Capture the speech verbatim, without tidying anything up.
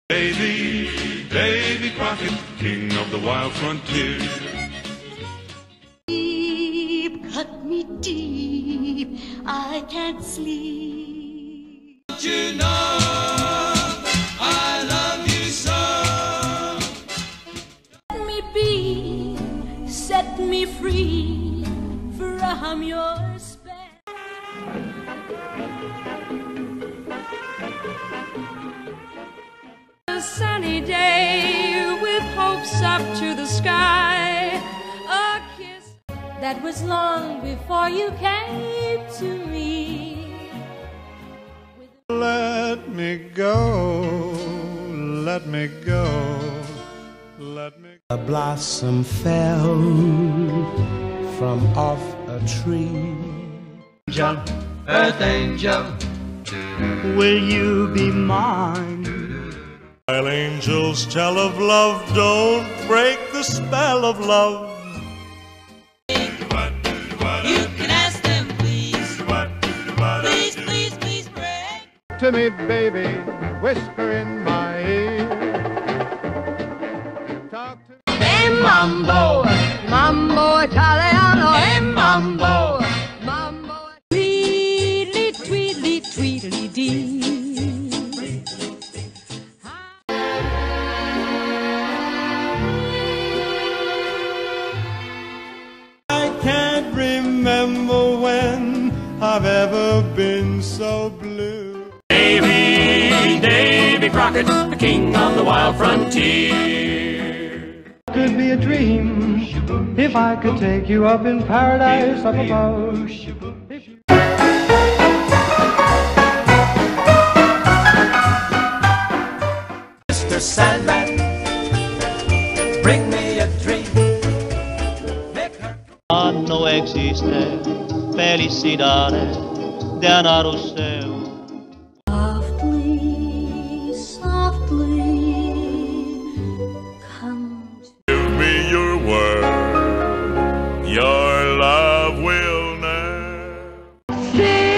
Davy, Davy Crockett, king of the wild frontier. Deep, cut me deep, I can't sleep. Don't you know I love you so? Let me be, set me free from your spell. A sunny day with hopes up to the sky, a kiss that was long before you came to me. Let me go, let me go, let me go. A blossom fell from off a tree. Angel, earth angel, will you be mine? While angels tell of love, don't break the spell of love. You can ask them, please. Please, please, please, pray. To me, baby, whisper in my ear. Talk to me. Hey, mambo, mambo Italiano. Hey, mambo, mambo. Tweedly, tweedly, tweedly dee. Remember when I've ever been so blue. Davy, Davy Crockett, the king of the wild frontier. Could be a dream if I could take you up in paradise up above. Mister Sandman, bring me a dream. No existe felicidade de anar o céu. Softly, softly, come to Give me your word, your love will never. see.